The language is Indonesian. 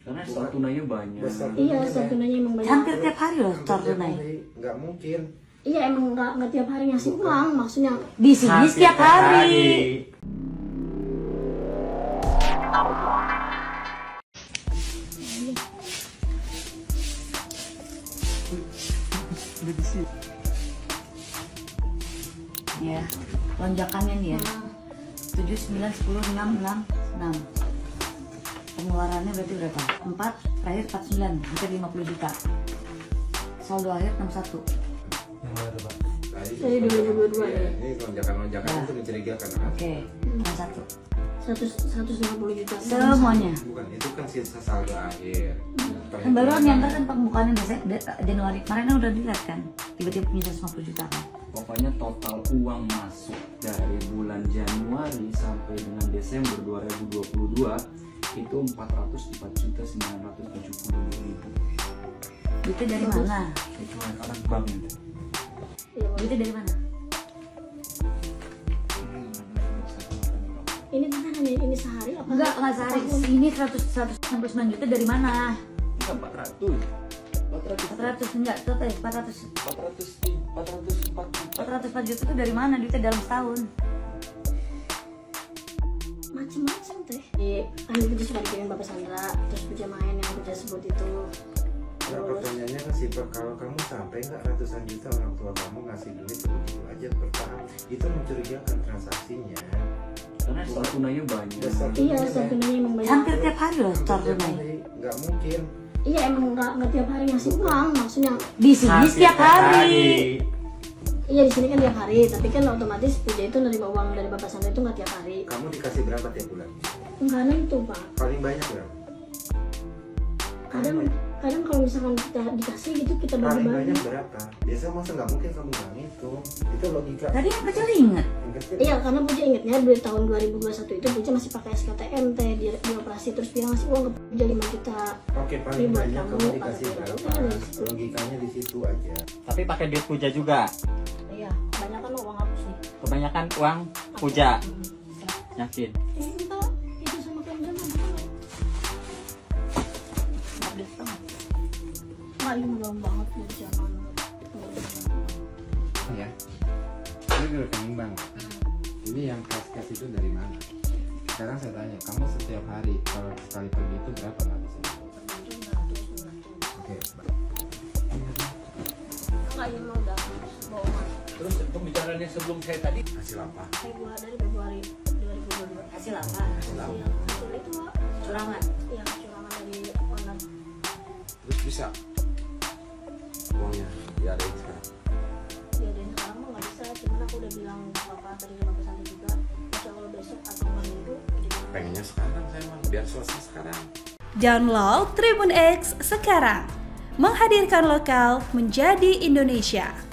Karena stok tunainya banyak. Iya, stok tunainya emang banyak. Hampir tiap hari loh stok tunai. Nggak mungkin. Iya, emang nggak tiap hari ngasih uang, maksudnya Di sini setiap hari. Ya, lonjakannya nih ya. 7, 9, 10, 6, 6, 6. Pengeluarannya berarti berapa? 4, terakhir 49, hampir 50 juta. Saldo akhir 61. Yang mana tuh, Pak? dari 2022 ya. Ini lonjakan-lonjakan itu mencurigakan. Oke, 61. 150 juta. Semuanya. Bukan, itu kan sisa saldo akhir. Kan baru nyamper kan pembukaannya Januari kemarin kan udah dilihat kan. Tiba-tiba punya 150 juta kan. Pokoknya total uang masuk dari bulan Januari sampai dengan Desember 2022 itu 404.972.000. Duitnya dari mana? Itu anak bank itu. Duitnya dari mana? Ini kan hanya ini sehari apa? Enggak sehari. Ini 169 juta dari mana? Enggak 400. 400 enggak, total 400. 404 juta itu dari mana duitnya dalam setahun? Macem-macem teh. Kan Puja suka dikirim Bapak Sandra, terus Puja main yang Puja sebut itu. Nah, pertanyaannya kan simpel, kalau kamu sampai nggak ratusan juta orang tua kamu ngasih duit begitu aja per tahun, itu mencurigakan transaksinya. Karena stok tunainya banyak. Iya, stok tunainya emang banyak. Hampir tiap hari loh stok tunai. Nggak mungkin. Iya, emang nggak tiap hari ngasih uang, maksudnya. Di sini setiap hari. Iya, di sini kan tiap hari, tapi kan otomatis Puja itu nerima uang dari Bapak Sandra itu nggak tiap hari. Kamu dikasih berapa tiap bulan? Enggak nentu, Pak. Paling banyak berapa? Kadang kalau misalkan kita dikasih gitu kita Paling bagi-bagi. banyak berapa? Biasa masa nggak mungkin kamu nggak ngitung. Itu logika. Tadi yang kecil inget. Iya, karena Puja ingetnya dari tahun 2021 itu Puja masih pakai SKTM teh di operasi, terus bilang ngasih uang ke Puja 5 juta. Oke, paling Buat banyak kamu, kamu dikasih pakai berapa? berapa? Logikanya di situ aja. Tapi pakai duit Puja juga. Iya, kebanyakan uang aku sih. Kebanyakan uang Puja. Yakin? Enggak, itu sama kayak Puja mah. Nggak, ini gampang banget Puja mana. Ya, ini di rekening bank. Ini yang kas itu dari mana? Sekarang saya tanya, kamu setiap hari kalau sekali pergi itu berapa habisnya? Oke. Enggak, ini mah udah bohongan. Terus pembicaraannya sebelum saya tadi Hasil apa? Dari Februari 2022. Hasil apa? Hasil itu Wak. Curangan. Iya, curangan dari owner. Terus bisa uangnya diadain sekarang? Ya dan sekarang mah nggak bisa, cuman aku udah bilang Bapak tadi ke Bapak Sandi juga, insya Allah besok atau minggu. Pengennya sekarang saya mah, biar selesai sekarang. Download Tribun X sekarang. Menghadirkan lokal menjadi Indonesia.